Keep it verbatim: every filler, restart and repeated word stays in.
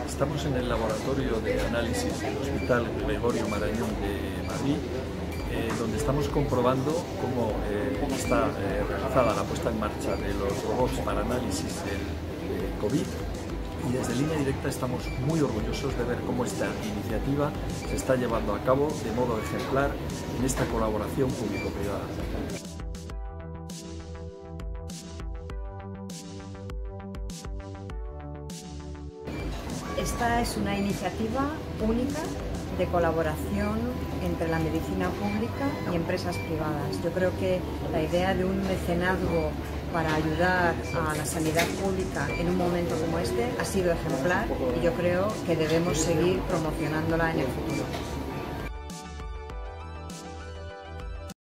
Estamos en el laboratorio de análisis del Hospital Gregorio Marañón de Madrid, eh, donde estamos comprobando cómo eh, está eh, realizada la puesta en marcha de los robots para análisis del eh, COVID. Y desde Línea Directa estamos muy orgullosos de ver cómo esta iniciativa se está llevando a cabo de modo ejemplar en esta colaboración público-privada. Esta es una iniciativa única de colaboración entre la medicina pública y empresas privadas. Yo creo que la idea de un mecenazgo para ayudar a la sanidad pública en un momento como este ha sido ejemplar y yo creo que debemos seguir promocionándola en el futuro.